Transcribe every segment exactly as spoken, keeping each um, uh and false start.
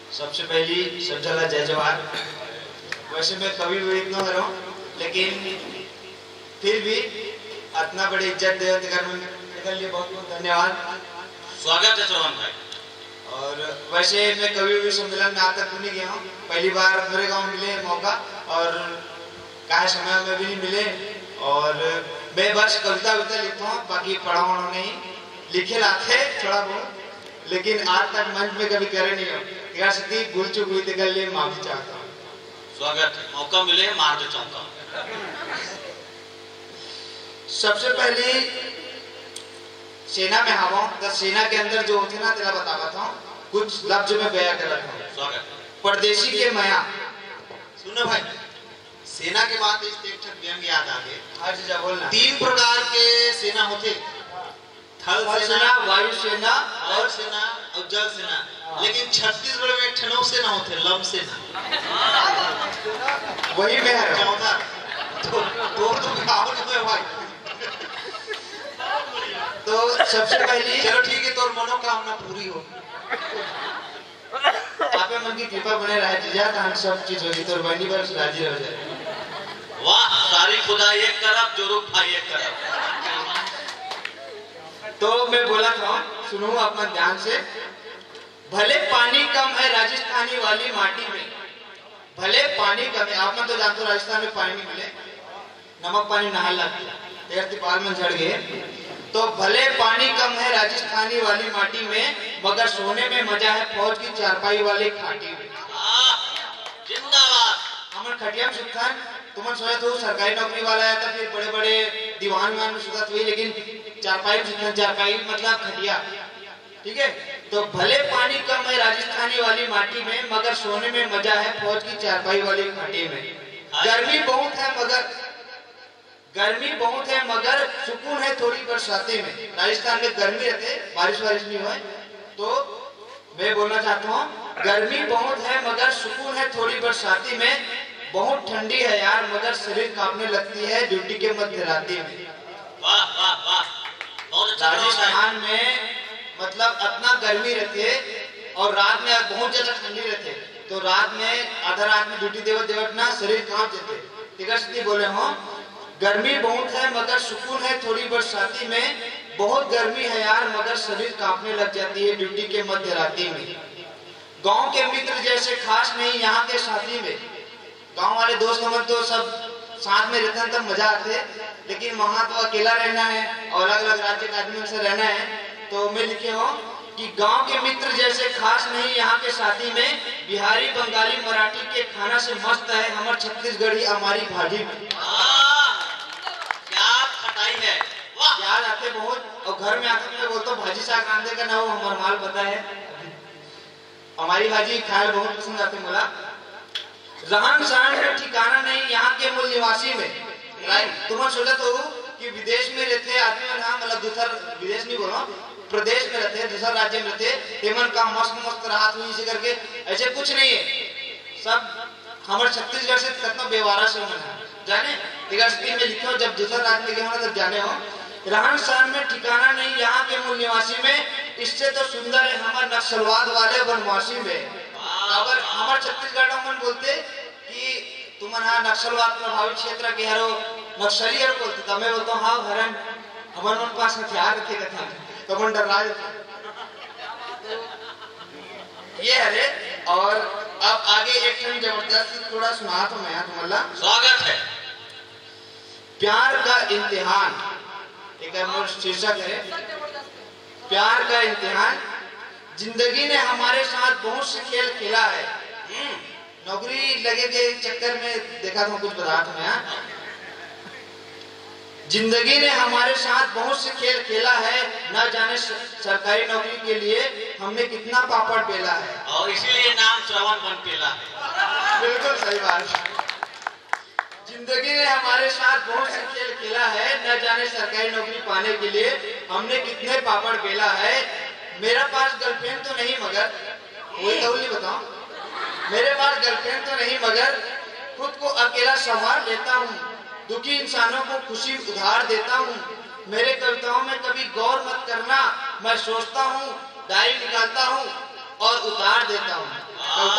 सबसे पहली श्रद्धा जय जवाहर। वैसे मैं कभी भी इतना कर रहा हूँ, लेकिन फिर भी इतना बड़ी इज्जत देते घर में निकल लिए बहुत बहुत धन्यवाद। स्वागत है चौहान भाई। और वैसे मैं कभी भी सम्मेलन में आज तक नहीं गया हूँ, पहली बार मेरे गांव मिले मौका, और कहा समय में भी नहीं मिले। और मैं बस कविता विता लिखता हूँ, बाकी पढ़ा हुआ नहीं, लिखे लाते थोड़ा बहुत, लेकिन आज तक मंच में कभी करे नहीं हो। क्या सती भूल चुक हुई थी, लिए माफी चाहता हूँ। स्वागत है, मौका मिले मार दे चौका। सबसे पहले सेना में हवा, तो सेना के अंदर जो होते ना तेरा बताता हूँ, कुछ लफ्ज में बयां कर रखा हूँ। स्वागत। परदेशी के माया। सुनो भाई, सेना के बाद इस एक ठन व्यंग याद आ गए। हर चीज बोलना। तीन प्रकार के सेना होते, थल सेना, वायु सेना और सेना और जल सेना। लेकिन छत्तीसगढ़ में ठनौ सेना होते, लम सेना। वही में है चौथा तो तो तो गाँव में भाई। तो सबसे पहली, चलो ठीक है, तोर मनोकामना पूरी हो। आपे मन की कृपा बने रहे जीजा, तो सब चीज होगी, तोर बनी पर राजी हो जाए। वाह, सारी खुदा एक तरफ, जोरू भाई एक तरफ। तो मैं बोला था, सुनो अपना ध्यान से। भले पानी कम है राजस्थानी वाली माटी में, भले पानी कम है, आप तो जानते हो राजस्थान में पानी नहीं मिले, नमक पानी नहा लगता, तिपाल में झड़ गए। तो भले पानी कम है राजस्थानी वाली माटी में, मगर सोने में मजा है फौज की चारपाई वाली खाटी में। जिंदाबाद। हमारे खटिया सुल्तान तुमने सोचा तो सरकारी नौकरी वाला है, तो फिर बड़े बड़े दीवान में सुधा हुई, लेकिन चारपाई चारपाई मतलब खटिया, ठीक है। तो भले पानी कम है राजस्थानी वाली माटी में, मगर सोने में मजा है फौज की चारपाई वाली खाटी में। गर्मी बहुत है मगर गर्मी बहुत है मगर सुकून है थोड़ी बरसाती में। राजस्थान में गर्मी रहते, बारिश बारिश नहीं हुए। तो मैं बोलना चाहता हूँ, गर्मी बहुत है मगर सुकून है थोड़ी बरसाती में। बहुत ठंडी है यार मगर शरीर कांपने लगती है ड्यूटी के मध्य रात्रि में। वाह वाह वाह, बहुत अच्छा। राजस्थान में मतलब इतना गर्मी रहती है और रात में बहुत ज्यादा ठंडी रहती है, तो रात में आधा रात में ड्यूटी देवत देवत ना शरीर कांप जाते। ठीक बोले हो, गर्मी बहुत है मगर सुकून है थोड़ी बरसाती में। बहुत गर्मी है यार मगर शरीर कांपने लग जाती है ड्यूटी के मध्य रात्रि में। गांव के मित्र जैसे खास नहीं यहाँ के साथी में। गांव वाले दोस्त हमारे तो सब साथ में रहते हैं तब मजा आते, लेकिन वहां तो अकेला रहना है और अलग अलग राज्य के आदमियों से रहना है। तो मैं लिखे हो कि गांव के मित्र जैसे खास नहीं यहाँ के साथी में। बिहारी बंगाली मराठी के खाना से मस्त है हमारे छत्तीसगढ़ी हमारी भाजी में। क्या खटाई है, याद आते बहुत। और घर में आकर मैं बोलता हूँ भाजी साग आंदे का ना हो, हमारा माल पता है, हमारी भाजी खाए बहुत पसंद आते। बोला रहन सहन का ठिकाना नहीं यहाँ के मूल निवासी में। तुम्हें सोचा तो कि विदेश में रहते आदमी, मतलब दूसरा विदेश नहीं बोलो, प्रदेश में रहते, दूसरा राज्य में रहते, हेमन का मस्त मस्त राहत हुई इसे करके, ऐसे कुछ नहीं है। सब हमारे छत्तीसगढ़ से कितना बेवारा से होना जाने। में लिखो जब दूसरा राज्य में गए तब जाने हो। रहन सहन में ठिकाना नहीं यहाँ के मूल निवासी में। इससे तो सुंदर है हमारे नक्सलवाद वाले वनवासी में। अगर हमारे छत्तीसगढ़ में बोलते कि तुम हाँ नक्सलवाद प्रभावित क्षेत्र के हरो नक्सली हर बोलते, तो मैं बोलता हूँ हाँ हरण हमारे मन पास हथियार रखे कथा कमांडर राज ये अरे। और अब आगे एक ठन जबरदस्त थोड़ा सुना तो मैं तुम्हारा स्वागत है। प्यार का इम्तिहान, एक शीर्षक है प्यार का इम्तिहान। जिंदगी ने हमारे साथ बहुत से खेल खेला है। नौकरी लगे के चक्कर में देखा था कुछ बता तुम्हें। जिंदगी ने हमारे साथ बहुत से खेल खेला है, न जाने सरकारी नौकरी के लिए हमने कितना पापड़ बेला है। और इसीलिए नाम श्रवण बन पेला है। बिल्कुल सही बात। जिंदगी ने हमारे साथ बहुत से खेल खेला है, न जाने सरकारी नौकरी पाने के लिए हमने कितने पापड़ बेला है। मेरा पास गर्लफ्रेंड तो नहीं मगर वही तो नहीं बताऊं, मेरे पास गर्लफ्रेंड तो नहीं मगर खुद को अकेला संभाल लेता हूँ। दुखी इंसानों को खुशी उधार देता हूँ। मेरे कविताओं में कभी गौर मत करना, मैं सोचता हूँ, डायरी निकालता हूँ और उतार देता हूँ।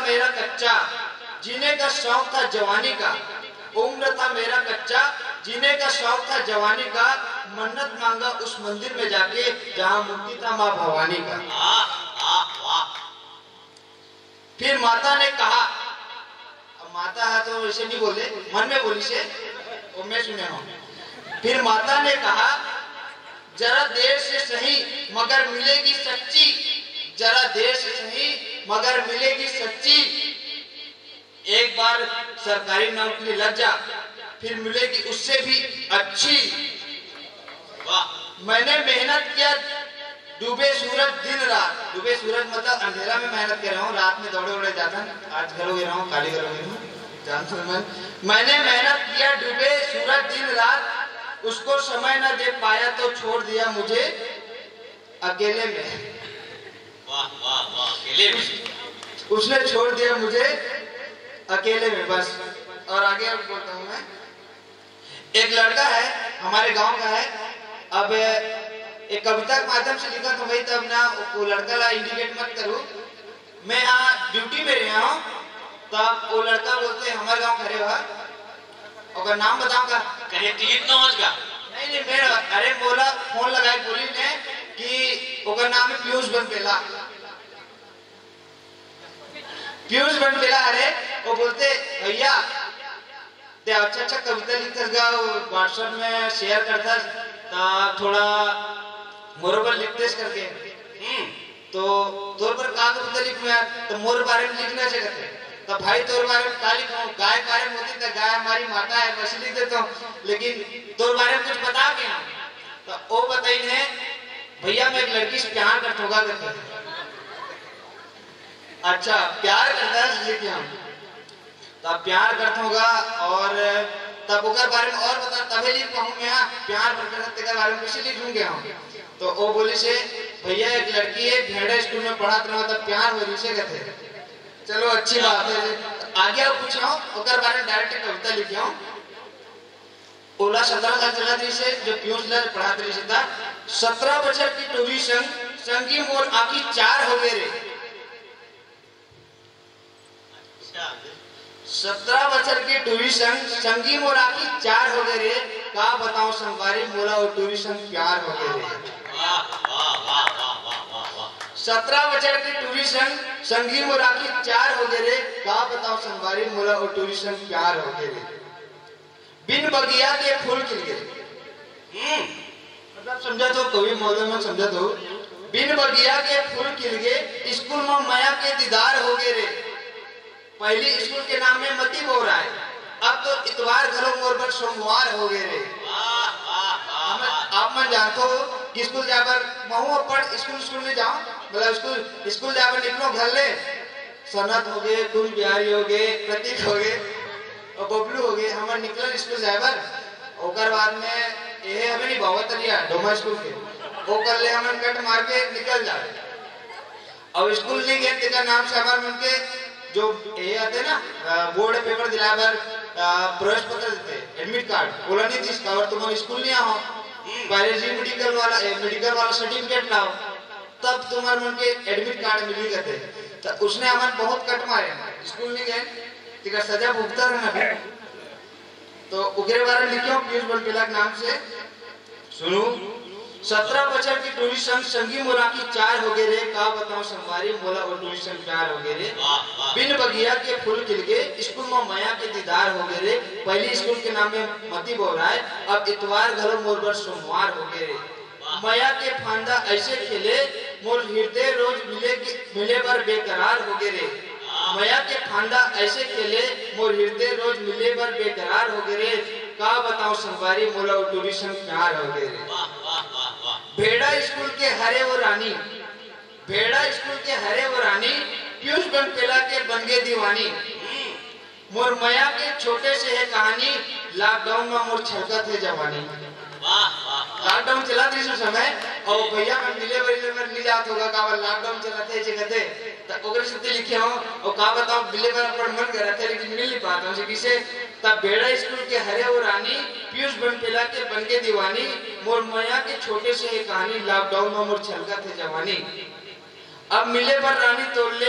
मेरा कच्चा, जीने का शौक था जवानी का। उम्र था मेरा कच्चा, जीने का शौक था जवानी का। मन्नत मांगा उस मंदिर में जाके जहां मूर्ति था माँ भवानी का। फिर माता ने कहा, अब माता है तो ऐसे नहीं बोले, मन में बोली से, वो मैं सुने हूँ। फिर माता ने कहा, जरा देर से सही मगर मिलेगी सच्ची, जरा देर से सही मगर मिलेगी सच्ची। एक बार सरकारी नौकरी लग जा, फिर मिलेगी उससे भी अच्छी। मैंने मेहनत किया डूबे सूरज दिन रात, डूबे सूरज मतलब अंधेरा में मेहनत कर रहा हूँ, रात में दौड़े उड़े जाता हूँ, आज घरों गिरा हूँ, काली घरों गिरा हूँ, जानते हो। मैंने मेहनत किया डूबे सूरज दिन रात, उसको समय न दे पाया तो छोड़ दिया मुझे अकेले में। वाह वाह वाह, अकेले में उसने छोड़ दिया मुझे अकेले में, बस। और आगे अब बोलता हूँ मैं। एक लड़का है हमारे गांव का है, अब एक कविता के माध्यम से लिखा तो भाई तब ना वो लड़का ला इंडिकेट मत करो, मैं यहाँ ड्यूटी में रहा हूँ, तब वो लड़का बोलते हमारे गांव खड़े हुआ, और नाम बताऊंगा, कहीं टिकट न हो जा। नहीं नहीं मेरा, अरे बोला फोन लगाए पुलिस ने कि ओकर नाम है पीयूष बनपेला, पीयूष बनपेला। अरे वो बोलते भैया ते अच्छा अच्छा कविता लिखता गा, व्हाट्सएप में शेयर करता ता थोड़ा मोर पर लिखतेस करके, हम्म तो तोर पर का कविता लिखूं यार, तो मोर बारे में लिखना चाहिए। तो भाई तोर बारे में का लिखूं, गाय बारे में होती तो गाय हमारी माता है वैसे लिख देता हूँ, लेकिन तोर बारे में कुछ बता क्या। तो वो बताई ने भैया मैं एक लड़की से प्यार करता होगा करते। अच्छा प्यार करता है इसलिए क्या, तब प्यार करता होगा और तब ओकर बारे में और बता, तभी लिख पाऊँ मैं, प्यार करते के बारे में कैसे लिखूंगे हम। तो वो बोली से भैया एक लड़की है भेड़ा स्कूल में पढ़ाते रहो, तब प्यार हो से कहते। चलो अच्छी बात है, आगे आप पूछ रहा हूँ ओकर बारे में डायरेक्ट कविता लिखी हूँ। ओला सत्रह साल चला रही से जो पीयूष लाल पढ़ाते रही था, सत्रह बछर की टोरी संग संगी मोर आकी चार हो गए रे। सत्रह बछर की टोरी संग संगी मोर आकी चार हो गए रे, का बताऊं संगवारी मोला और टोरी संग प्यार हो गए रे। सत्रह बछर की टोरी संग संगी मोर आकी चार हो गए रे, का बताऊं संगवारी मोला और टोरी संग प्यार हो गए रे। बिन बगिया के फूल खिल गए, हम्म मतलब समझा तो कवि महोदय में समझा तो, बिन बगिया के फूल खिल गए, स्कूल में माया के दीदार हो गए रे। पहली स्कूल के नाम में मती बोल रहा है, अब तो इतवार घरों मोर पर सोमवार हो गए रे। आप मन जानते हो कि स्कूल जाकर महू पढ़ स्कूल स्कूल में जाओ, मतलब स्कूल स्कूल जाकर निकलो घर ले, सनत हो गए, कुल बिहारी हो गए, प्रतीक हो गए और बबलू हो गए, हमारे निकल स्कूल जाकर। ओकर बाद में ये हमें नहीं बहुत लिया डोमा स्कूल के, वो कर ले हमें कट मार के निकल जाए। अब स्कूल नहीं गए तेरा नाम से हमारे मन के जो ये आते ना बोर्ड पेपर दिला बार प्रवेश पत्र देते, एडमिट कार्ड बोला नहीं थी और तुम स्कूल नहीं आओ, बायोलॉजी मेडिकल वाला मेडिकल वाला सर्टिफिकेट लाओ, तब तुम्हारे मन के एडमिट कार्ड मिली करते। तो उसने हमारे बहुत कट मारे, स्कूल नहीं गए तेरा सजा भुगता रहना। तो उगरे बारे लिखो पीयूष बनपेला के नाम से, सुनो। सत्रह बछर की टोरी संग संगी मोरा की चार हो गए रे, का बताऊं संगवारी मोला और टोरी संग प्यार हो गए रे। बिन बगिया के फूल खिल गए, स्कूल में माया के दीदार हो गए रे। पहली स्कूल के नाम में मती बोल रहा है, अब इतवार घरों मोर पर सोमवार हो गए रे। माया के फांदा ऐसे खेले, मोर हृदय रोज मिले मिले पर बेकरार हो गए रे। माया के फांदा ऐसे खेले, मोर हृदय रोज मिले पर बेकरार हो गए रे, का बताऊं संगवारी मोला और टोरी संग प्यार हो गए रे। भेड़ा स्कूल के हरे वो रानी, भेड़ा स्कूल के हरे वो रानी, पीयूष बनपेला के बन गए दीवानी। मोर माया के छोटे से है कहानी, लॉकडाउन में मोर छलकत है जवानी। लॉकडाउन चला थी उस समय, और भैया मैं डिलीवरी में ले जात होगा का लॉकडाउन चला थे जगते, तो ओकरे से लिखे हो और का बताओ डिलीवर पर मन कर रहा था लेकिन मिल नहीं पाता हूं किसे। तब भेड़ा स्कूल के हरे वो रानी, पीयूष बनपेला के बन के दीवानी। मोर माया के छोटे से है कहानी, लॉकडाउन में मोर छलकत है जवानी। अब मिले पर रानी तोड़ ले,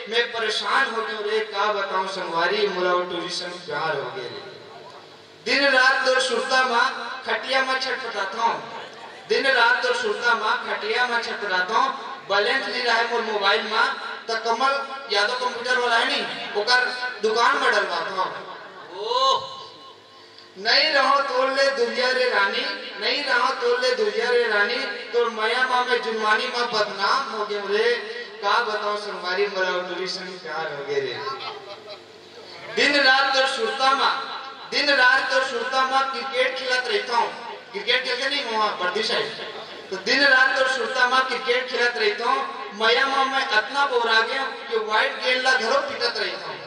मैं परेशान हो गयो रे, का बताऊं संगवारी मोला टूरिज्म प्यार हो गए रे। दिन रात तो सुरता माँ खटिया में छटपटाता हूँ, दिन रात तो सुरता माँ खटिया में छटपटाता हूँ। बैलेंस नहीं रहा है मोर मोबाइल में, तो कमल यादव कंप्यूटर वाला है नहीं, ओकर दुकान में डलवाता हूँ। ओह नहीं रहो तोड़ ले दुनिया रे रानी, नहीं रहो तोड़ ले दुनिया रे रानी, तो माया माँ में जुर्मानी में बदनाम हो गए रे, का बताओ संगवारी मोला टूरिज्म प्यार हो गए रे। दिन रात तो सुरता माँ दिन रात तो सुरता माँ क्रिकेट खिलात रहता हूँ, क्रिकेट खेलते नहीं वहाँ बर्दी साइड, तो दिन रात तो सुरता माँ क्रिकेट खिलात रहता हूँ। माया माँ में इतना बोरा गया कि व्हाइट गेंद ला घरों पिटत रहता हूँ।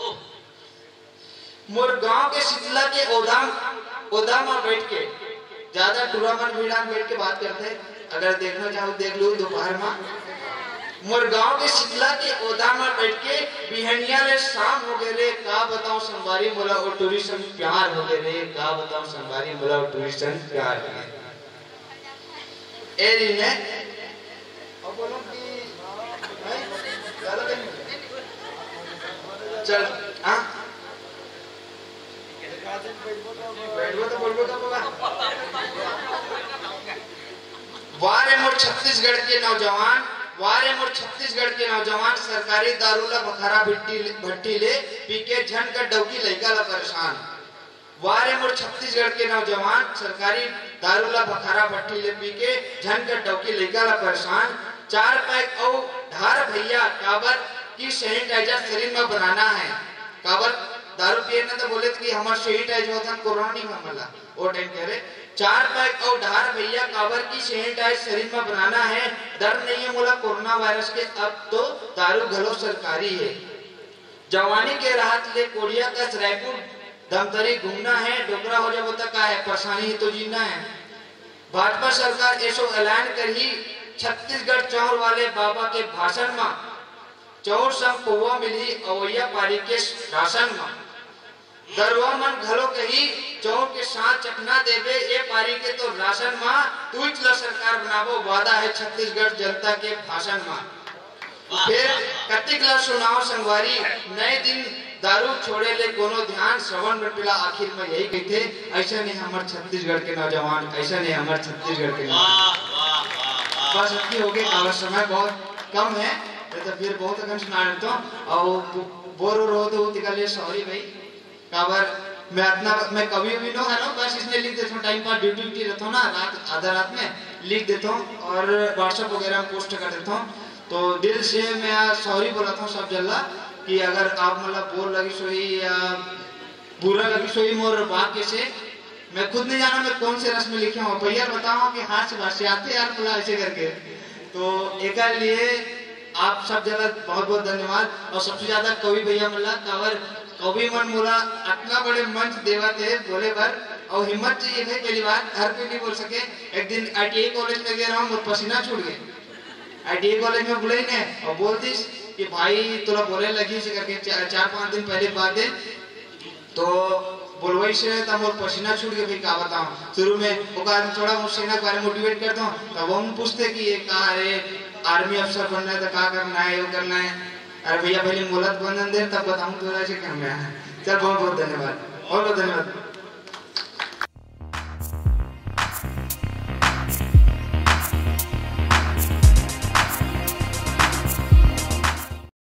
मोर गांव के शीतला के ओधाम ओधाम में बैठ के ज्यादा टूर्नामेंट भीड़ा बैठ के बात करते हैं, अगर देखना चाहो देख लो दोपहर में। मोर गांव के शीतला के ओधाम में बैठ के बिहनिया ले शाम हो गए रे, का बताऊं संगवारी मोला और टूरिज्म प्यार हो गए रे, का बताऊं संगवारी मोला और टूरिज्म प्यार हो गए। ए री ने अब बोलो कि चल हां तो बोलबो का बाबा। वारे मोर छत्तीसगढ़ के नौजवान वारे मोर छत्तीसगढ़ के नौजवान सरकारी दारूला बखारा भट्टी भट्टी ले पी के झन का डौकी लइका ला परेशान। वारे मोर छत्तीसगढ़ के नौजवान सरकारी दारूला बखारा भट्टी ले पी के झन का डौकी लइका ला परेशान। चार पैक औ धार भैया काबर की सैनिटाइजर शरीर में बनाना है, काबर दारू पिए ना तो बोले कि हमार सैनिटाइज होता है कोरोना नहीं मामला वो टाइम कह रहे। चार पैक और ढार भैया काबर की सैनिटाइज शरीर में बनाना है, डर नहीं है मोला कोरोना वायरस के, अब तो दारू घलो सरकारी है। जवानी के राहत ले कोरिया का रायपुर धमतरी घूमना है, डोकरा हो जाए तो का है परेशानी ही तो जीना है। भाजपा सरकार ऐसो ऐलान कर ही छत्तीसगढ़ चौर वाले बाबा के भाषण में चौर संग पौवा मिली अवैया पारी के राशन में, दरवा मन घलो कही चौर के साथ चखना देवे ये पारी के तो राशन में, तू इचला सरकार बनावो वादा है छत्तीसगढ़ जनता के भाषण में। फिर कतिकला सुनाओ संगवारी नए दिन दारू छोड़े ले कोनो ध्यान श्रवण बटिला, आखिर में यही कहते ऐसा नहीं हमारे छत्तीसगढ़ के नौजवान, ऐसा नहीं हमारे छत्तीसगढ़ के नौजवान। बस इतनी हो गई, काला समय बहुत कम है तो फिर बहुत अगन सुना देता हूँ और बोर हो तो तिकले सॉरी भाई, काबर मैं इतना मैं कभी भी नो है ना, बस इसने लिख देता हूँ टाइम पर ड्यूटी ड्यूटी रहता हूँ ना रात आधा रात में लिख देता हूँ और व्हाट्सएप वगैरह में पोस्ट कर देता हूँ। तो दिल से मैं सॉरी बोलता हूँ सब जल्ला कि अगर आप मतलब बोल लगी सोई या बुरा लगी सोई मोर वाक्य से, मैं खुद नहीं जाना मैं कौन से रस में लिखे हूँ, भैया बताओ कि हाथ से भाषा आते यार बोला ऐसे करके। तो एक लिए आप सब जगह बहुत बहुत धन्यवाद। और सबसे ज्यादा कवि भैया मिला कावर कवि मन मोला इतना बड़े मंच देवा थे बोले भर और हिम्मत चाहिए थे, पहली बार घर पे नहीं बोल सके। एक दिन आईटीआई कॉलेज में गया हूँ, पसीना छूट गए, आईटीआई कॉलेज में बुलाई ने और बोल दी कि भाई तोरा बोले लगी से करके चार, चार पांच दिन पहले बात है तो बोलवाई से तब मोर पसीना छूट गया भाई का बताऊं। शुरू में ओकर थोड़ा मुझसे बारे मोटिवेट करता हूँ तब हम पूछते कि ये कहा अरे आर्मी अफसर बनना है तो क्या करना है वो करना है, अरे भैया पहले मोहलत बंधन दे तब बताऊं तो ऐसे करना है। चल बहुत बहुत धन्यवाद, बहुत बहुत धन्यवाद।